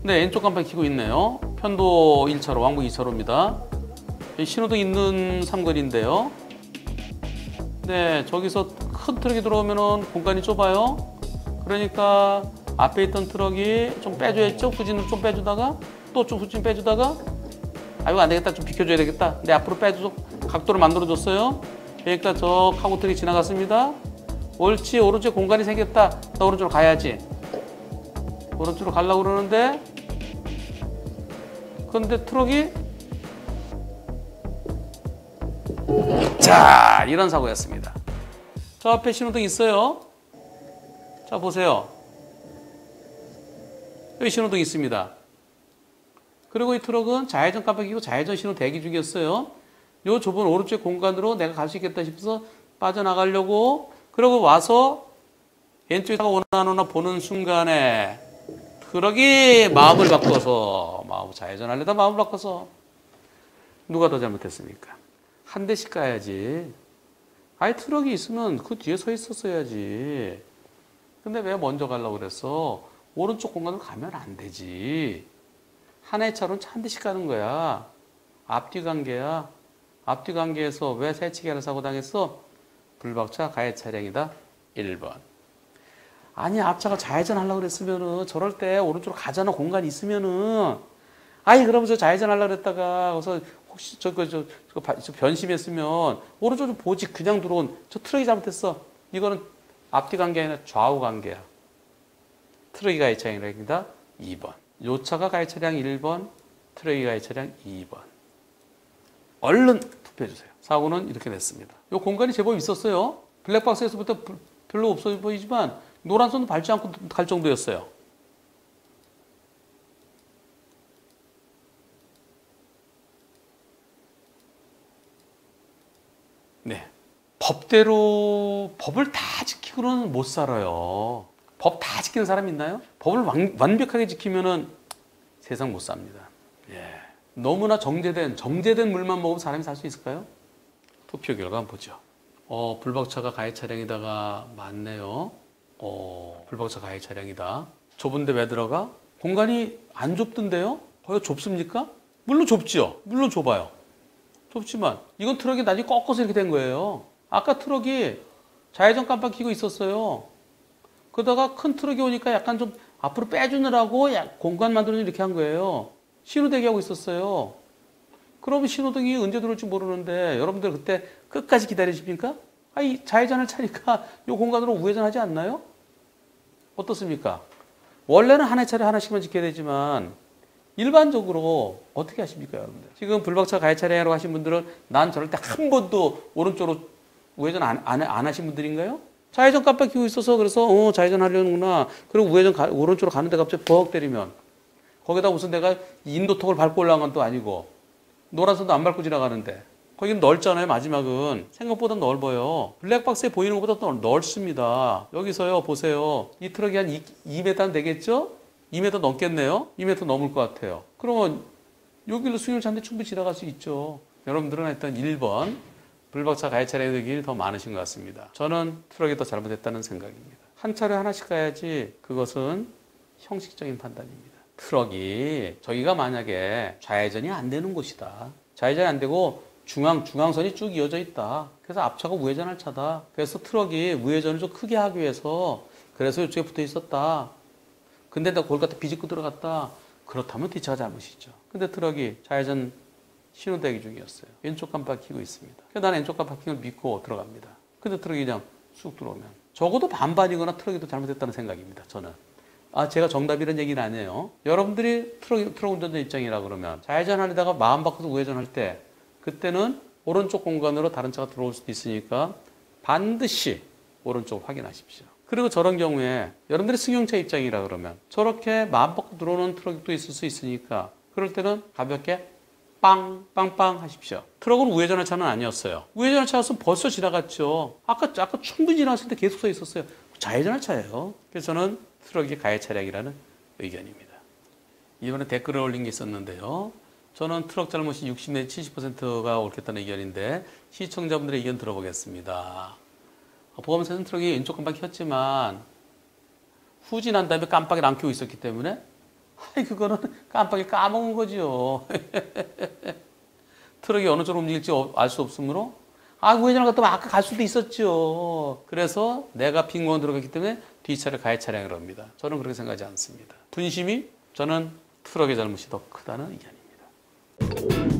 근데 왼쪽 깜빡이 켜고 있네요. 편도 1차로, 왕복 2차로입니다. 신호등 있는 삼거리인데요. 네, 저기서 큰 트럭이 들어오면은 공간이 좁아요. 그러니까 앞에 있던 트럭이 좀 빼줘야죠. 후진을 좀 빼주다가 또 좀 후진 빼주다가 아이고 안 되겠다, 좀 비켜줘야 되겠다. 내 앞으로 빼줘, 각도를 만들어줬어요. 그러니까 저 카고 트럭이 지나갔습니다. 옳지, 오른쪽에 공간이 생겼다. 나 오른쪽으로 가야지. 오른쪽으로 가려고 그러는데 그런데 트럭이 자, 이런 사고였습니다. 저 앞에 신호등 있어요. 자, 보세요. 여기 신호등 있습니다. 그리고 이 트럭은 좌회전 깜빡이고 좌회전 신호 대기 중이었어요. 요 좁은 오른쪽 공간으로 내가 갈 수 있겠다 싶어서 빠져나가려고 그러고 와서 왼쪽에 차가 오나 안 오나 보는 순간에 트럭이 마음을 바꿔서 좌회전 하려다 마음을 바꿔서 누가 더 잘못했습니까? 한 대씩 가야지. 아예 트럭이 있으면 그 뒤에 서 있었어야지. 근데 왜 먼저 가려고 그랬어? 오른쪽 공간으로 가면 안 되지. 하나의 차로는 한 대씩 가는 거야. 앞뒤 관계야. 앞뒤 관계에서 왜 새치기를 사고 당했어? 불박차 가해 차량이다. 1번. 아니, 앞차가 좌회전 하려고 그랬으면은 저럴 때 오른쪽으로 가잖아. 공간이 있으면은. 아니, 그러면서 좌회전 하려고 그랬다가 그래서 혹시 저 변심했으면 오른쪽 좀 보지. 그냥 들어온 저 트럭이 잘못했어. 이거는 앞뒤 관계 아니라 좌우 관계야. 트럭이 가해 차량입니다. 2번. 요 차가 가해 차량 1번, 트럭이 가해 차량 2번. 얼른 투표해주세요. 사고는 이렇게 됐습니다. 요 공간이 제법 있었어요. 블랙박스에서부터 별로 없어 보이지만 노란 선도 밟지 않고 갈 정도였어요. 네. 법대로 법을 다 지키고는 못 살아요. 법 다 지키는 사람 있나요? 법을 완벽하게 지키면은 세상 못 삽니다. 예. 너무나 정제된 물만 먹으면 사람이 살 수 있을까요? 투표 결과 한번 보죠. 불박차가 가해 차량이다가 맞네요. 불박차 가해 차량이다. 좁은데 왜 들어가? 공간이 안 좁던데요? 거의 좁습니까? 물론 좁죠. 물론 좁아요. 좁지만 이건 트럭이 나중에 꺾어서 이렇게 된 거예요. 아까 트럭이 좌회전 깜빡 켜고 있었어요. 그러다가 큰 트럭이 오니까 약간 좀 앞으로 빼주느라고 공간 만들어서 이렇게 한 거예요. 신호 대기하고 있었어요. 그러면 신호등이 언제 들어올지 모르는데 여러분들 그때 끝까지 기다리십니까? 아니, 좌회전을 차니까 이 공간으로 우회전하지 않나요? 어떻습니까? 원래는 한 차례 하나씩만 지켜야 되지만 일반적으로 어떻게 하십니까, 여러분들? 지금 불박차 가해 차량이라고 하신 분들은 난 저럴 때 한 번도 오른쪽으로 우회전 안 하신 분들인가요? 좌회전 깜빡 켜고 있어서 그래서 좌회전 하려는구나. 그리고 오른쪽으로 가는데 갑자기 벅 때리면 거기다 무슨 내가 인도턱을 밟고 올라간 건 또 아니고 노란선도 안 밟고 지나가는데 거기는 넓잖아요. 마지막은 생각보다 넓어요. 블랙박스에 보이는 것보다 더 넓습니다. 여기서요 보세요. 이 트럭이 한 2m 되겠죠? 2m 넘겠네요. 2m 넘을 것 같아요. 그러면 여기로 승용차 한 대 충분히 지나갈 수 있죠. 여러분들은 일단 1번 불박차 가해 차량의 길이 더 많으신 것 같습니다. 저는 트럭이 더 잘못했다는 생각입니다. 한 차례 하나씩 가야지 그것은 형식적인 판단입니다. 트럭이 저기가 만약에 좌회전이 안 되는 곳이다. 좌회전이 안 되고 중앙선이 쭉 이어져 있다. 그래서 앞차가 우회전할 차다. 그래서 트럭이 우회전을 좀 크게 하기 위해서 그래서 이쪽에 붙어 있었다. 근데 나 거기 갖다 비집고 들어갔다. 그렇다면 뒷차가 잘못이죠. 근데 트럭이 좌회전 신호 대기 중이었어요. 왼쪽 깜빡 켜고 있습니다. 그래서 나는 왼쪽 깜빡 켜고 믿고 들어갑니다. 근데 트럭이 그냥 쑥 들어오면 적어도 반반이거나 트럭이 더 잘못했다는 생각입니다. 저는. 제가 정답이라는 얘기는 아니에요. 여러분들이 트럭 운전자 입장이라 그러면 좌회전 하려다가 마음 바꿔서 우회전할 때 그때는 오른쪽 공간으로 다른 차가 들어올 수도 있으니까 반드시 오른쪽을 확인하십시오. 그리고 저런 경우에 여러분들이 승용차 입장이라 그러면 저렇게 마음 바꿔 들어오는 트럭이 또 있을 수 있으니까 그럴 때는 가볍게 빵빵빵 하십시오. 트럭은 우회전할 차는 아니었어요. 우회전할 차였으면 벌써 지나갔죠. 아까 충분히 지나갔을 때 계속 서 있었어요. 좌회전할 차예요. 그래서 저는 트럭이 가해 차량이라는 의견입니다. 이번에 댓글을 올린 게 있었는데요. 저는 트럭 잘못이 60 내지 70%가 옳겠다는 의견인데 시청자분들의 의견 들어보겠습니다. 보험사는 트럭이 왼쪽 깜빡 켰지만 후진한 다음에 깜빡이를 안 켜고 있었기 때문에 아이, 그거는 깜빡이 까먹은 거죠. 트럭이 어느 쪽으로 움직일지 알 수 없으므로 우회전을 갔다가 아까 갈 수도 있었죠. 그래서 내가 빈공간 들어갔기 때문에 뒷차를 가해 차량이라고 합니다. 저는 그렇게 생각하지 않습니다. 분심이 저는 트럭의 잘못이 더 크다는 의견입니다.